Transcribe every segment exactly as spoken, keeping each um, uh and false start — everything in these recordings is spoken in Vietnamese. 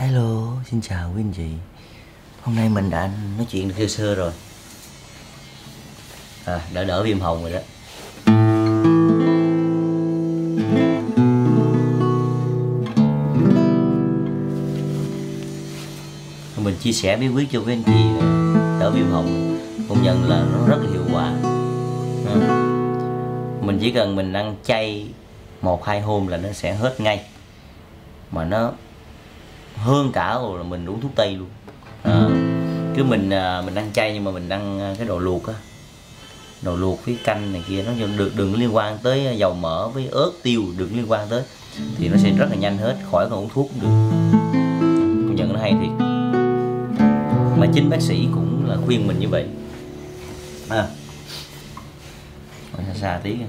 Hello, xin chào quý anh chị. Hôm nay mình đã nói chuyện được sơ sơ rồi, à, đỡ đỡ viêm họng rồi đó. Mình chia sẻ bí quyết cho quý anh chị đỡ viêm họng, công nhận là nó rất là hiệu quả. Mình chỉ cần mình ăn chay một hai hôm là nó sẽ hết ngay, mà nó hơn cả rồi là mình uống thuốc tây luôn. À, cứ mình mình ăn chay nhưng mà mình ăn cái đồ luộc á, đồ luộc với canh này kia, nó được đừng liên quan tới dầu mỡ với ớt tiêu, đừng liên quan tới thì nó sẽ rất là nhanh hết, khỏi còn uống thuốc cũng được. Công nhận nó hay thiệt, mà chính bác sĩ cũng là khuyên mình như vậy. À, xa xa tí.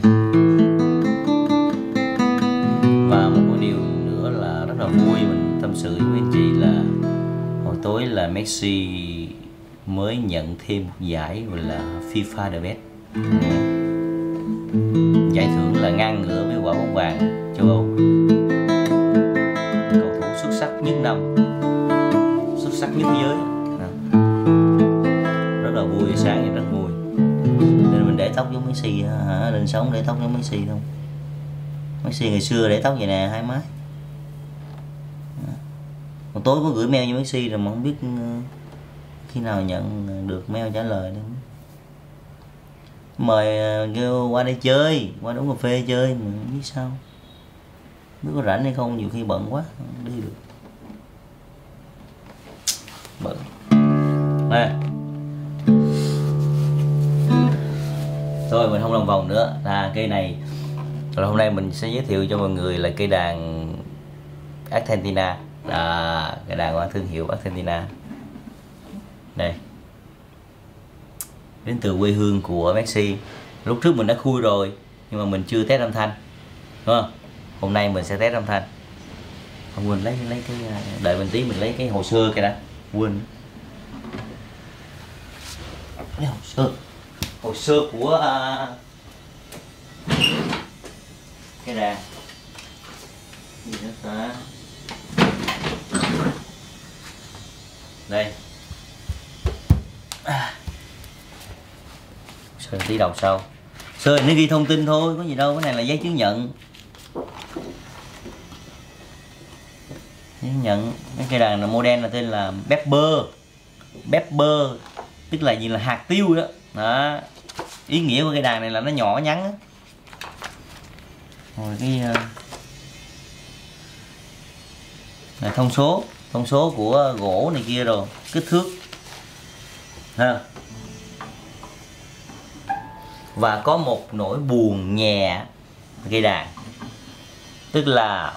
Và một cái điều nữa là rất là vui mình tâm sự với anh chị là hồi tối là Messi mới nhận thêm một giải gọi là FIFA The Best. Giải thưởng là ngang ngửa với quả bóng vàng châu Âu, cầu thủ xuất sắc nhất năm, xuất sắc nhất thế giới. Rất là vui, sáng thì rất vui. Nên mình để tóc giống Messi hả? Lên sống để tóc giống Messi không? Messi ngày xưa để tóc vậy nè, hai mái. Còn tối có gửi mail cho Messi rồi mà không biết khi nào nhận được mail trả lời nữa. Mời kêu qua đây chơi, qua uống cà phê chơi mà không biết sao, không biết có rảnh hay không, nhiều khi bận quá không đi được, bận nè. Thôi mình không lòng vòng nữa, là cây này rồi hôm nay mình sẽ giới thiệu cho mọi người là cây đàn Argentina, à, cây đàn của thương hiệu Argentina đây, đến từ quê hương của Messi. Lúc trước mình đã khui rồi nhưng mà mình chưa test âm thanh, đúng không? Hôm nay mình sẽ test âm thanh. Không quên lấy lấy cái, đợi mình tí mình lấy cái hồ sơ cái đã, quên lấy hồ sơ hồ sơ của uh, cái đàn gì nữa ta, đây à. Sơ tí đầu sau, sơ nó ghi thông tin thôi, có gì đâu, cái này là giấy chứng nhận. Giấy chứng nhận cái cây đàn là model là tên là Pepper. Pepper tức là gì, là hạt tiêu đó. Đó, ý nghĩa của cây đàn này là nó nhỏ nhắn đó. Rồi cái là thông số, thông số của gỗ này kia rồi, kích thước ha. Và có một nỗi buồn nhẹ cây đàn, tức là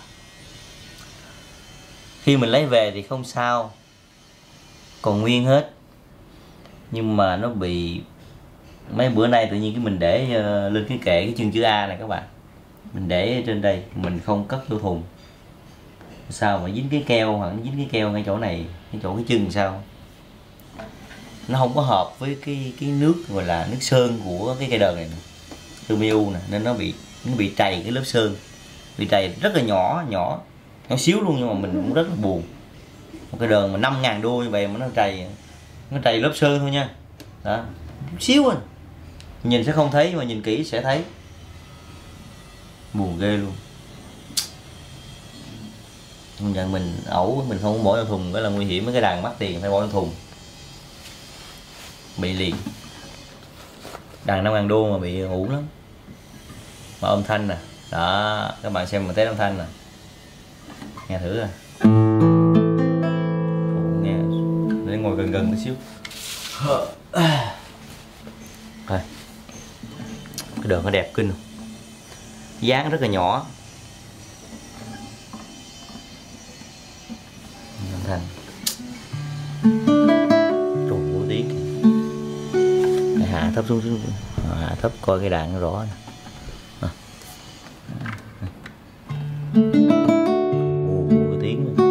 khi mình lấy về thì không sao, còn nguyên hết, nhưng mà nó bị mấy bữa nay tự nhiên cái mình để uh, lên cái kệ cái chân chữ A này các bạn, mình để trên đây, mình không cất vô thùng, sao mà dính cái keo, hoặc dính cái keo ngay chỗ này, cái chỗ cái chân sao nó không có hợp với cái cái nước gọi là nước sơn của cái cây đờn này nè, từ em u nè, nên nó bị nó bị trầy cái lớp sơn, bị trầy rất là nhỏ nhỏ nhỏ xíu luôn, nhưng mà mình cũng rất là buồn. Một cái đờn mà năm ngàn đô như vậy mà nó trầy, nó trầy lớp sơn thôi nha, đó, chút xíu anh nhìn sẽ không thấy, nhưng mà nhìn kỹ sẽ thấy, buồn ghê luôn. Công nhận mình ẩu, mình không bỏ vào thùng cái là nguy hiểm, mấy cái đàn mắc tiền phải bỏ vào thùng, bị liền. Đàn năm ngàn đô mà bị uổng lắm. Mà âm thanh nè, đó các bạn xem mà test âm thanh nè, nghe thử à, nghe để ngồi gần gần một xíu. Rồi cái đường nó đẹp kinh không, dáng rất là nhỏ, âm thanh trùng của tiếng, hạ thấp xuống, xuống hạ thấp coi cái đàn nó rõ nè. À. Ồ, cái tiếng này.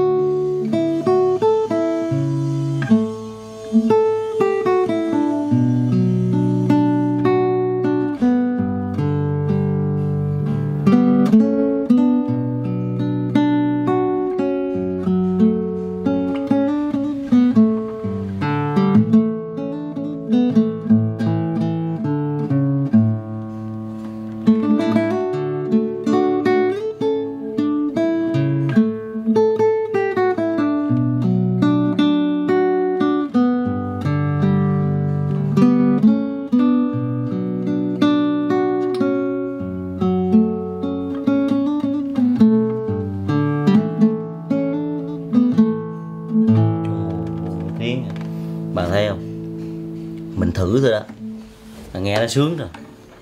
Bạn thấy không? Mình thử thôi đó là nghe nó sướng rồi.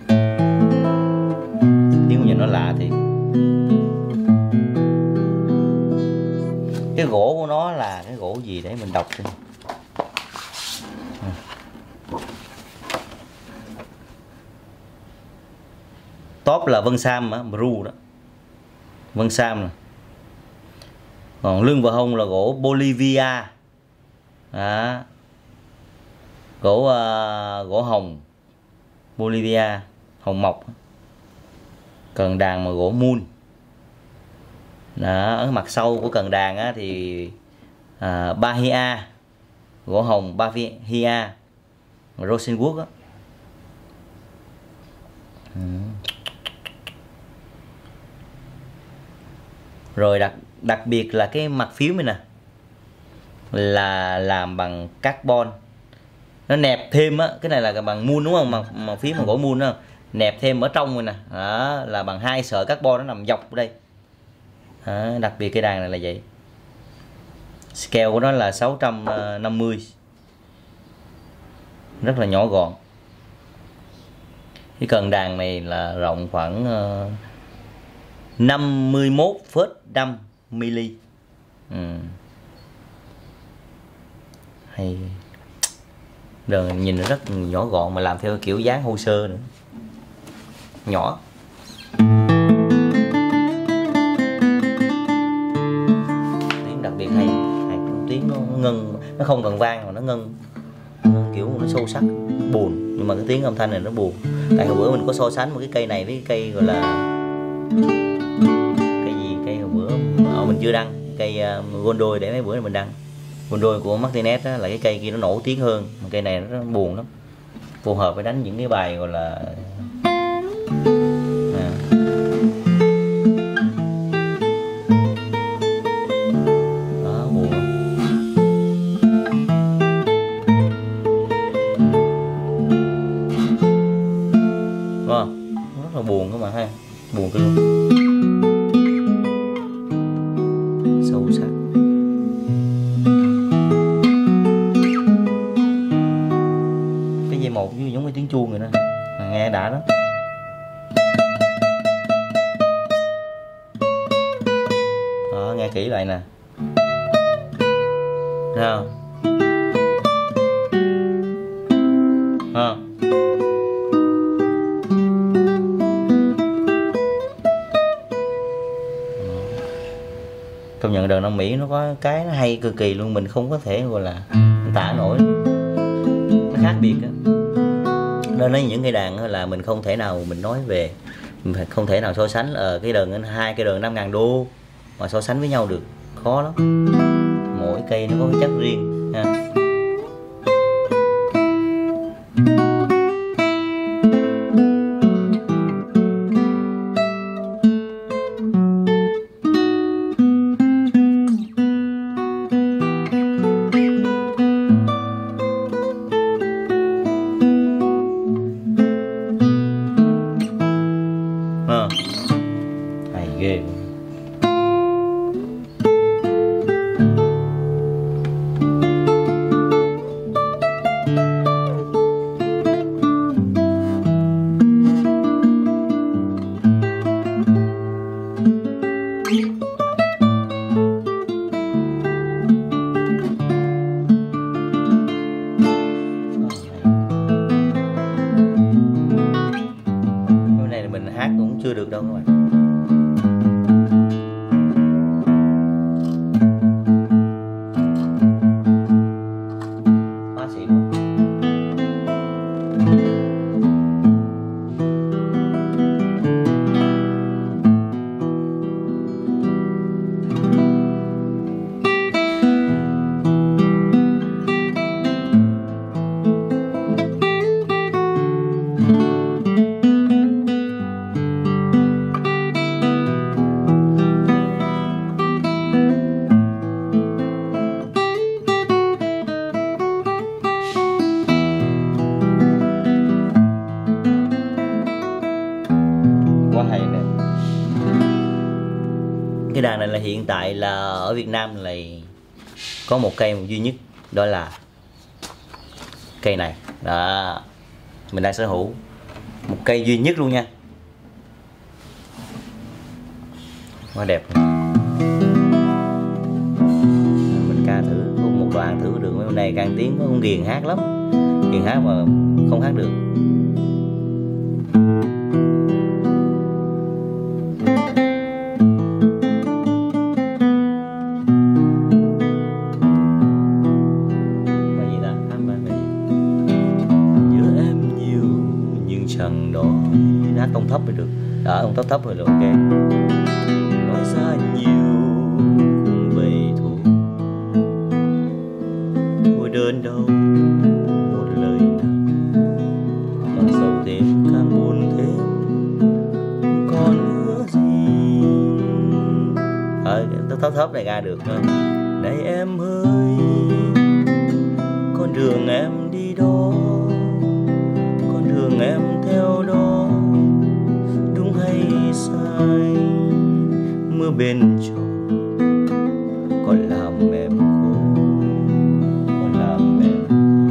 Tiếng của nó lạ thì cái gỗ của nó là cái gỗ gì để mình đọc xem. Top là Vân Sam á, Bru đó, Vân Sam nè. Còn lưng và hông là gỗ Bolivia, đó. Gỗ uh, gỗ hồng Bolivia, hồng mộc. Cần đàn mà gỗ mun. Đó, ở mặt sau của cần đàn á, thì à, Bahia, gỗ hồng Bahia, Rosenwood á. Ừ. Rồi đặc đặc biệt là cái mặt phím này nè là làm bằng carbon, nó nẹp thêm á, cái này là bằng mun đúng không, mà, mà phím bằng gỗ mun đó, nẹp thêm ở trong rồi nè, đó, là bằng hai sợi carbon nó nằm dọc ở đây. Đó, đặc biệt cái đàn này là vậy. Scale của nó là sáu trăm năm mươi, rất là nhỏ gọn. Cái cần đàn này là rộng khoảng uh, năm mươi mốt phẩy năm mi-li. Ừ. Hay. Đờn nhìn nó rất nhỏ gọn mà làm theo kiểu dáng hồ sơ nữa. Nhỏ. Tiếng đặc biệt hay, hay tiếng nó ngân, nó không cần vang mà nó ngân, kiểu nó sâu sắc, buồn, nhưng mà cái tiếng âm thanh này nó buồn. Tại hồi bữa mình có so sánh một cái cây này với cái cây gọi là cây gì, cây hồi bữa ở mình chưa đăng, cây uh, Gondoi để mấy bữa này mình đăng. Gondoi của Martinez đó, là cái cây kia nó nổi tiếng hơn, mà cây này nó buồn lắm, phù hợp với đánh những cái bài gọi là à. Đó, buồn lắm. Đúng không? Rất là buồn các bạn ha, buồn cái luôn, sâu sắc. Cái dây một như giống cái tiếng chuông rồi đó, mà nghe đã đó. Đó, nghe kỹ lại nè, thấy không? À. Công nhận đờn Nam Mỹ nó có cái nó hay cực kỳ luôn, mình không có thể gọi là tả nổi, nó khác biệt á. Nên nói những cái đàn là mình không thể nào mình nói về, mình không thể nào so sánh ở cái đờn hai cái đờn năm ngàn đô mà so sánh với nhau được, khó lắm. Mỗi cây nó có cái chất riêng ha. Hay ghê. Cái này là mình hát cũng chưa được đâu các bạn. Quá hay nè. Cái đàn này là hiện tại là ở Việt Nam là có một cây một duy nhất, đó là Cây này đó, mình đang sở hữu một cây duy nhất luôn nha, quá đẹp. Mình ca thử một đoạn thử được, mấy hôm nay càng tiếng có con ghiền hát lắm, ghiền hát mà không hát được. Chẳng đó hát tông thấp thì được, đó tông thấp thấp rồi là ok. Nói ra nhiều không về thôi, vui đơn đâu một lời nào, càng sầu thêm càng buồn thêm, còn nữa gì. Ờ tông thấp thấp này ra được thôi. Này em ơi, con đường em đi đó, đường em theo đó đúng hay sai, mưa bên trầu còn làm em khô, còn làm em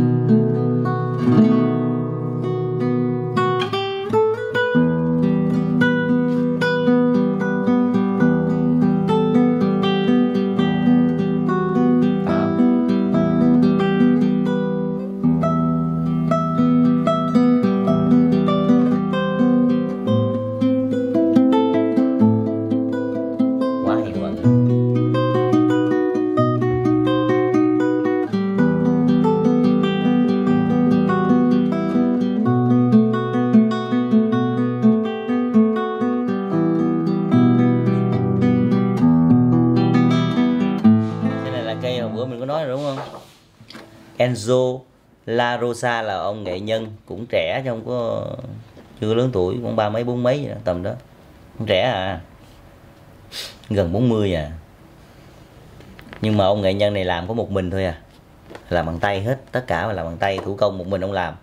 nói rồi đúng không? Enzo La Rosa là ông nghệ nhân cũng trẻ chứ không có chưa lớn tuổi, cũng ba mấy bốn mấy tầm đó, cũng trẻ à, gần bốn mươi à. Nhưng mà ông nghệ nhân này làm có một mình thôi à, làm bằng tay hết, tất cả là làm bằng tay thủ công, một mình ông làm,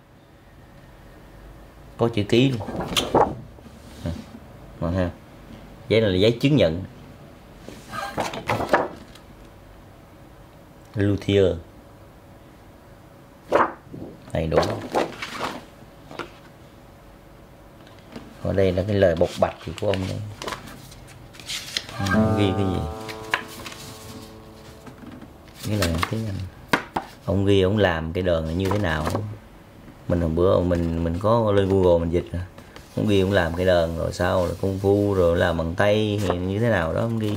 có chữ ký luôn. Mà ha, giấy này là giấy chứng nhận luthier đầy đủ. Ở đây là cái lời bộc bạch của ông đây, ghi cái gì, cái lời tiếng Anh. Ông ghi ông làm cái đờn là như thế nào, mình hôm bữa mình mình có lên Google mình dịch rồi, ông ghi ông làm cái đờn rồi sao, rồi công phu rồi làm bằng tay hay như thế nào đó ông ghi.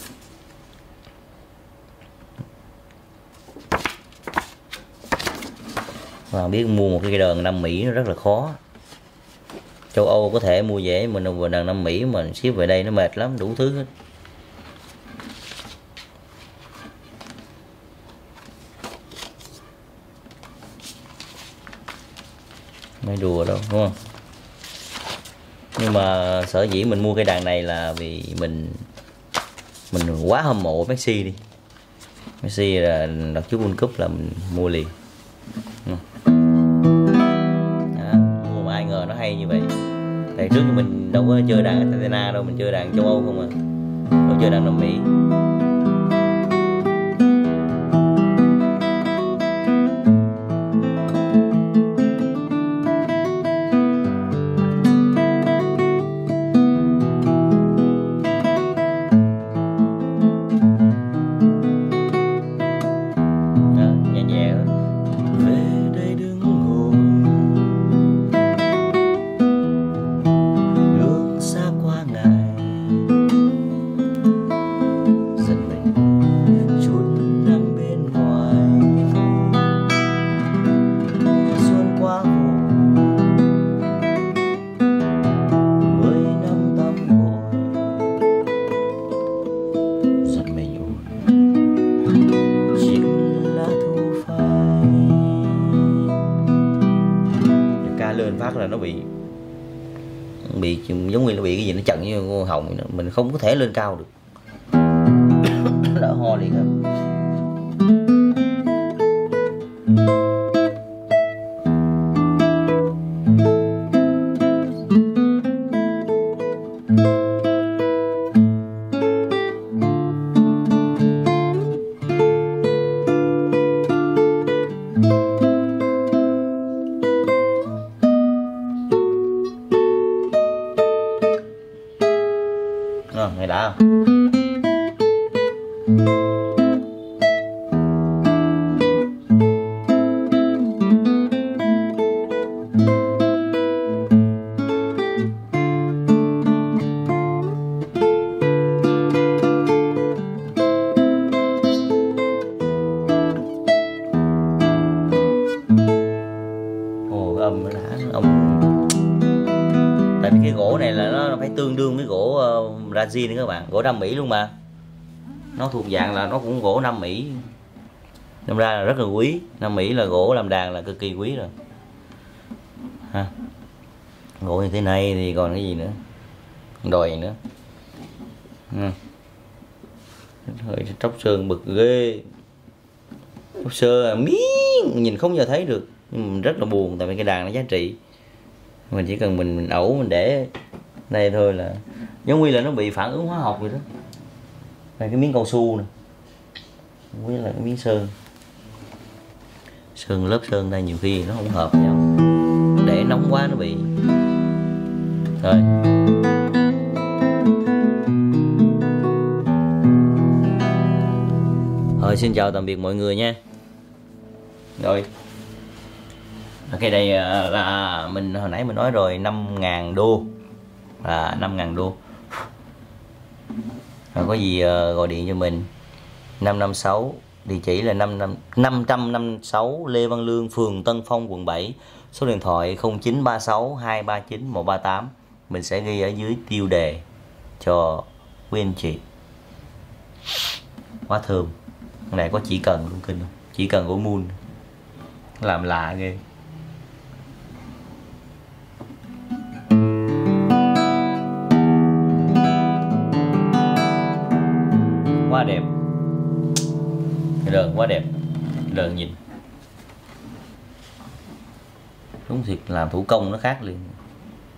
Mà biết mua một cái đờn Nam Mỹ nó rất là khó. Châu Âu có thể mua dễ, mình vừa đờn Nam Mỹ mà ship về đây nó mệt lắm, đủ thứ hết. Mấy đùa đâu đúng không? Nhưng mà sở dĩ mình mua cái đàn này là vì mình mình quá hâm mộ Messi đi. Messi là đặt trước World Cup là mình mua liền. À, mua mà ai ngờ nó hay như vậy. Tại trước mình đâu có chơi đàn Argentina đâu, mình chơi đàn châu Âu không à, đâu chơi đàn Nam Mỹ. Lên phát là nó bị bị giống như nó bị cái gì nó chặn như họng, mình không có thể lên cao được. Đỡ ho liền á. cái gỗ này là nó phải tương đương với gỗ uh, Brazil nữa các bạn, gỗ Nam Mỹ luôn mà. Nó thuộc dạng là nó cũng gỗ Nam Mỹ, đâm ra là rất là quý. Nam Mỹ là gỗ làm đàn là cực kỳ quý rồi ha. Gỗ như thế này thì còn cái gì nữa, đòi nữa. Ừ. Tróc sơn bực ghê, tróc sơn miếng nhìn không giờ thấy được, nhưng mình rất là buồn tại vì cái đàn nó giá trị. Mình chỉ cần mình mình ẩu mình để đây thôi là giống như là nó bị phản ứng hóa học vậy đó. Này cái miếng cao su nè, không biết là cái miếng sơn, sơn lớp sơn đây nhiều khi nó không hợp nhau, để nóng quá nó bị rồi. Rồi xin chào tạm biệt mọi người nha. Rồi cái đây là mình hồi nãy mình nói rồi, năm ngàn đô là năm ngàn đô. Rồi có gì gọi điện cho mình năm năm sáu, địa chỉ là năm năm trăm năm mươi sáu Lê Văn Lương, phường Tân Phong, quận bảy, số điện thoại không chín ba sáu hai ba chín một ba tám. Mình sẽ ghi ở dưới tiêu đề cho quý anh chị. Quá thơm. Cái này có chỉ cần cũng kinh không? Chỉ cần của Moon làm lạ ghê. Quá đẹp, cái đờn quá đẹp, cái đờn nhìn đúng thiệt, làm thủ công nó khác liền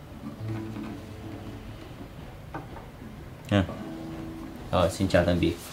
ha. Rồi xin chào tạm biệt.